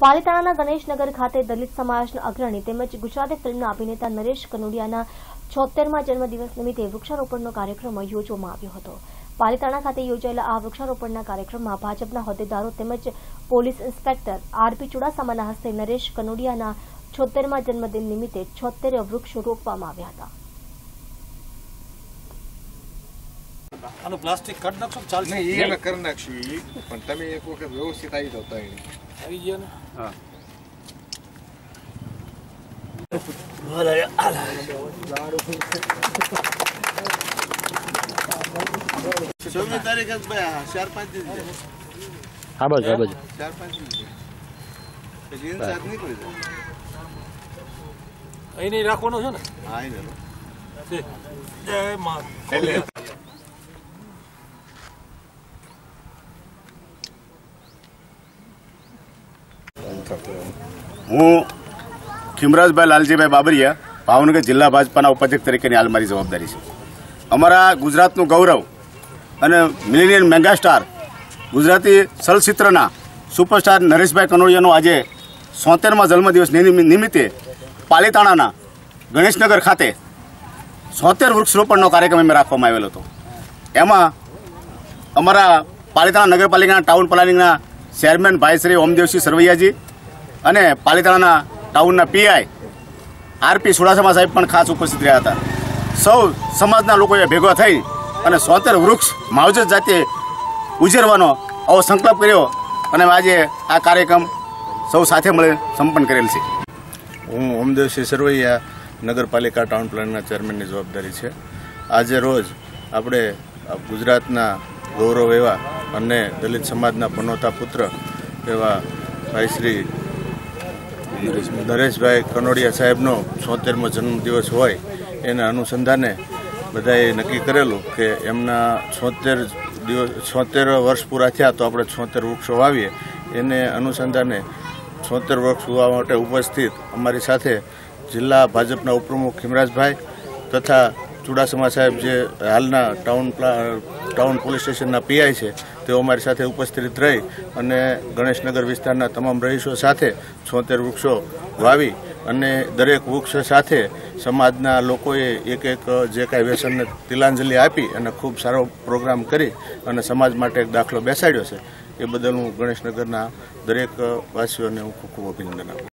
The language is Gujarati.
પાલિતાણાના ગણેશનગર ખાતે દલિત સમાજના અગ્રણી તેમજ ગુજરાતી ફિલ્મના અભિનેતા નરેશ કનોડિયાના 76મા જન્મદિવસ નિમિત્તે વૃક્ષારોપણનો કાર્યક્રમ યોજવામાં આવ્યો હતો। પાલિતાણા ખાતે યોજાયેલા આ વૃક્ષારોપણના કાર્યક્રમમાં ભાજપના હોદ્દેદારો તેમજ પોલીસ ઇન્સ્પેક્ટર આરપી ચુડાસમાના હસ્તે નરેશ કનોડિયાના 76મા જન્મદિન નિમિત્તે 76 વૃક્ષો રોપવામાં આવ્યા હતા। આનો પ્લાસ્ટિક કાઢ નાખશો ચાલશે નહીં એને કરી નાખશું પણ તમે એક વખત વ્યવસ્થિત આવી જાવ તો આવી ગયા ને હા 16 તારીખ 4-5 दिन हाँ बस 4-5 दिन પછી ઇન્ચાર્જ નીકળી જાય અહીં નહીં રાખવાનો છે ને હા એને જય માં એટલે हूँ खीमराजभाई लालजीभाई बाबरिया भावनगर जिला भाजपा उपाध्यक्ष तरीके हाल मारी जवाबदारी है। अमरा गुजरातनु गौरव अने मिलेनियम मेगास्टार गुजराती चलचित्रना सुपरस्टार नरेशभाई कनोडियानो आज 76मा जन्मदिवस निमित्ते पालिताणाना गणेशनगर खाते 76 वृक्षरोपणનો કાર્યક્રમ અમે રાખવામાં આવેલો હતો। એમાં અમારા પાલિતાણા નગરપાલિકાના ટાઉન પ્લાનિંગના ચેરમેન ભાઈ શ્રી ઓમદેવસિંહ સરવૈયાજી અને પાલિતાણાના ટાઉનના પીઆઈ આરપી ચુડાસમા સાહેબ પણ ખાસ ઉપસ્થિત રહ્યા હતા। સૌ સમાજના લોકોએ ભેગા થઈ અને 76 વૃક્ષ માવજત જાતે ઉજેરવાનો આવો સંકલ્પ કર્યો અને આજે આ કાર્યક્રમ સૌ સાથે મળે સંપન્ન કરેલ છે। હું ઓમદેવસિંહ સરવૈયા નગરપાલિકા ટાઉન પ્લાનિંગના ચેરમેનની જવાબદારી છે। આજે રોજ આપણે ગુજરાતના ગૌરવ એવા અને દલિત સમાજના પનોતા પુત્ર એવા ભાઈ શ્રી નરેશભાઈ કનોડિયા સાહેબનો 76મો જન્મદિવસ હોય એના અનુસંધાને બધાએ નક્કી કરેલું કે એમના 76 વર્ષ પૂરા થયા તો આપણે 76 વૃક્ષો વાવીએ। એને અનુસંધાને 76 વૃક્ષ વાવવા માટે ઉપસ્થિત અમારી સાથે જિલ્લા ભાજપના ઉપપ્રમુખ ખીમરાજભાઈ તથા ચુડાસમા સાહેબ જે હાલના ટાઉન પોલીસ સ્ટેશનના પીઆઈ છે તેઓ અમારી સાથે ઉપસ્થિત રહી અને ગણેશનગર વિસ્તારના તમામ રહીશો સાથે 76 વૃક્ષો વાવી અને દરેક વૃક્ષ સાથે સમાજના લોકોએ એક જે કાંઈ વ્યસનને તિલાંજલિ આપી અને ખૂબ સારો પ્રોગ્રામ કરી અને સમાજ માટે એક દાખલો બેસાડ્યો છે। એ બદલ હું ગણેશનગરના દરેક વાસીઓને હું ખૂબ ખૂબ અભિનંદન આપું।